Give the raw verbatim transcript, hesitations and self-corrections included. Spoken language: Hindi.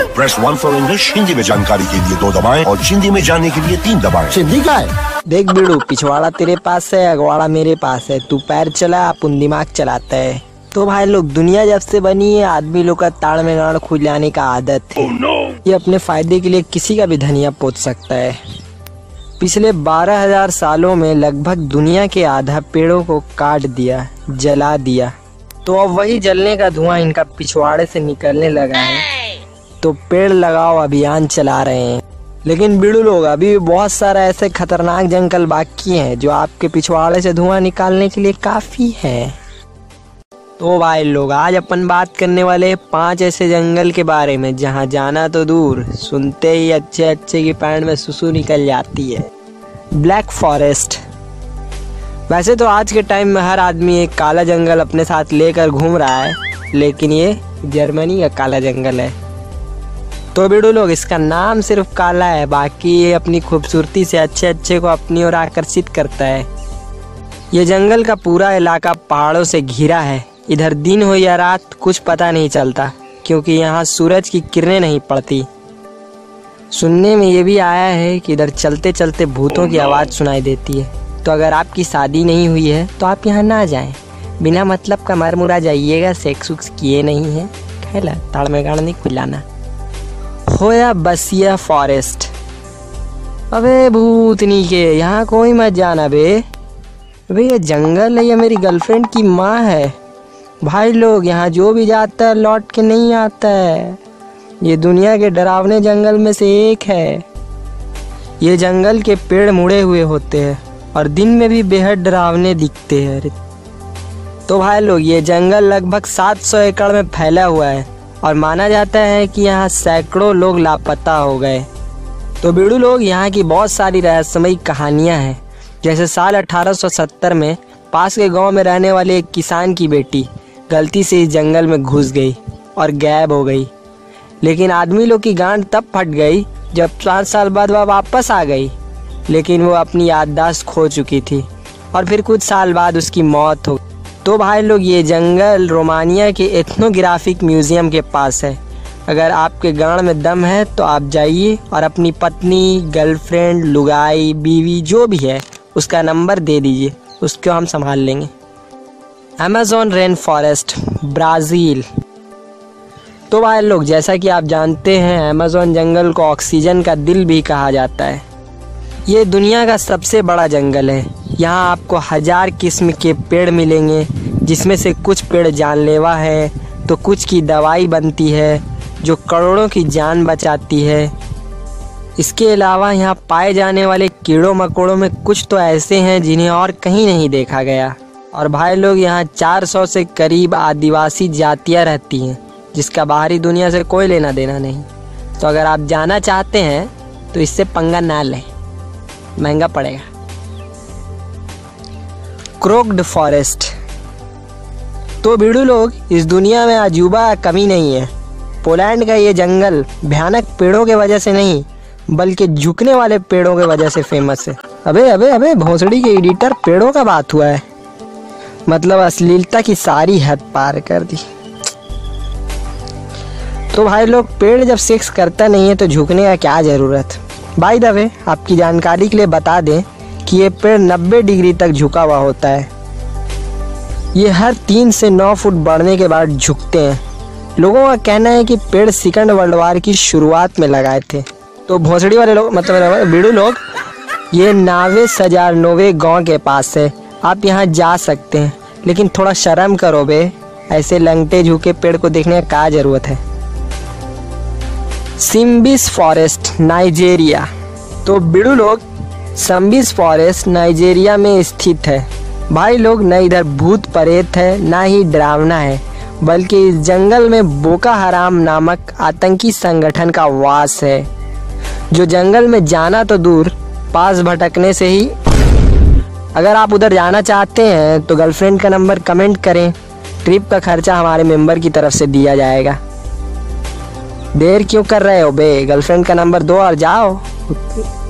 Press one for English. Hindi में जानकारी के लिए दो दबाएं और हिंदी में जानने के लिए तीन दबाएं। सिंधी का है। देख बिड़ू, पिछवाड़ा तेरे पास है, अगवाड़ा मेरे पास है। तू पैर चला, अपन दिमाग चलाता है। तो भाई लोग, दुनिया जब से बनी है आदमी लोग का ताड़ में गाड़ खुजाने का आदत है। oh, no. ये अपने फायदे के लिए किसी का भी धनिया पोत सकता है। पिछले बारह हजार सालों में लगभग दुनिया के आधा पेड़ों को काट दिया, जला दिया। तो अब वही जलने का धुआं इनका पिछवाड़े से निकलने लगा है। तो पेड़ लगाओ अभियान चला रहे हैं। लेकिन बिड़ू लोग, अभी भी बहुत सारा ऐसे खतरनाक जंगल बाकी हैं जो आपके पिछवाड़े से धुआं निकालने के लिए काफी है। तो भाई लोग, आज अपन बात करने वाले पांच ऐसे जंगल के बारे में जहां जाना तो दूर, सुनते ही अच्छे अच्छे की पैंट में सुसु निकल जाती है। Black forest. वैसे तो आज के टाइम में हर आदमी एक काला जंगल अपने साथ लेकर घूम रहा है, लेकिन ये जर्मनी का काला जंगल है। तो बिड़ू लोग, इसका नाम सिर्फ काला है, बाकी ये अपनी खूबसूरती से अच्छे अच्छे को अपनी ओर आकर्षित करता है। ये जंगल का पूरा इलाका पहाड़ों से घिरा है। इधर दिन हो या रात कुछ पता नहीं चलता, क्योंकि यहाँ सूरज की किरणें नहीं पड़ती। सुनने में ये भी आया है कि इधर चलते चलते भूतों की आवाज़ सुनाई देती है। तो अगर आपकी शादी नहीं हुई है तो आप यहाँ ना जाएं। बिना मतलब का मर मुरा जाइएगा, सेक्स उक्स किए नहीं है। खेला ताड़ में गाड़ नहीं खुलाना। होया बसिया फॉरेस्ट। अबे भूतनी के, यहाँ कोई मत जाना बे। अबे ये जंगल है या मेरी गर्लफ्रेंड की माँ है? भाई लोग, यहाँ जो भी जाता है लौट के नहीं आता है। ये दुनिया के डरावने जंगल में से एक है। ये जंगल के पेड़ मुड़े हुए होते हैं और दिन में भी बेहद डरावने दिखते हैं। तो भाई लोग, ये जंगल लगभग सात सौ एकड़ में फैला हुआ है और माना जाता है कि यहाँ सैकड़ों लोग लापता हो गए। तो बिड़ू लोग, यहाँ की बहुत सारी रहस्यमयी कहानियाँ हैं। जैसे साल अठारह सौ सत्तर में पास के गांव में रहने वाले एक किसान की बेटी गलती से इस जंगल में घुस गई और गायब हो गई। लेकिन आदमी लोग की गांड तब फट गई जब पाँच साल बाद वह वापस आ गई, लेकिन वो अपनी याददाश्त खो चुकी थी और फिर कुछ साल बाद उसकी मौत हो। तो भाई लोग, ये जंगल रोमानिया के एथनोग्राफिक म्यूजियम के पास है। अगर आपके गांड में दम है तो आप जाइए और अपनी पत्नी, गर्लफ्रेंड, लुगाई, बीवी जो भी है उसका नंबर दे दीजिए, उसको हम संभाल लेंगे। Amazon rain forest, Brazil. तो भाई लोग, जैसा कि आप जानते हैं, अमेज़न जंगल को ऑक्सीजन का दिल भी कहा जाता है। ये दुनिया का सबसे बड़ा जंगल है। यहाँ आपको हजार किस्म के पेड़ मिलेंगे, जिसमें से कुछ पेड़ जानलेवा है तो कुछ की दवाई बनती है जो करोड़ों की जान बचाती है। इसके अलावा यहाँ पाए जाने वाले कीड़ों मकोड़ों में कुछ तो ऐसे हैं जिन्हें और कहीं नहीं देखा गया। और भाई लोग, यहाँ चार सौ से करीब आदिवासी जातियाँ रहती हैं, जिसका बाहरी दुनिया से कोई लेना देना नहीं। तो अगर आप जाना चाहते हैं तो इससे पंगा ना लें, महंगा पड़ेगा। Crooked forest. तो बिड़ू लोग, इस दुनिया में अजूबा कमी नहीं है। पोलैंड का ये जंगल भयानक पेड़ों के वजह से नहीं, बल्कि झुकने वाले पेड़ों के वजह से फेमस है। अबे अबे अबे भोसड़ी के एडिटर, पेड़ों का बात हुआ है, मतलब अश्लीलता की सारी हद पार कर दी। तो भाई लोग, पेड़ जब सेक्स करता नहीं है तो झुकने का क्या ज़रूरत। बाय द वे, आपकी जानकारी के लिए बता दें कि ये पेड़ नब्बे डिग्री तक झुका हुआ होता है। ये हर तीन से नौ फुट बढ़ने के बाद झुकते हैं। लोगों का कहना है कि पेड़ सेकंड वर्ल्ड वार की शुरुआत में लगाए थे। तो भोसड़ी वाले लोग, मतलब बिड़ू लोग, ये नावे सजारनोवे गांव के पास है। आप यहाँ जा सकते हैं, लेकिन थोड़ा शर्म करो बे, ऐसे लंगटे झुके पेड़ को देखने का क्या जरूरत है। Sambisa forest, Nigeria. तो बिड़ू लोग, सिम्बिस फॉरेस्ट नाइजीरिया में स्थित है। भाई लोग, न इधर भूत प्रेत है ना ही डरावना है, बल्कि इस जंगल में बोको हराम नामक आतंकी संगठन का वास है, जो जंगल में जाना तो दूर, पास भटकने से ही। अगर आप उधर जाना चाहते हैं तो गर्लफ्रेंड का नंबर कमेंट करें, ट्रिप का खर्चा हमारे मेंबर की तरफ से दिया जाएगा। देर क्यों कर रहे हो बे, गर्लफ्रेंड का नंबर दो और जाओ।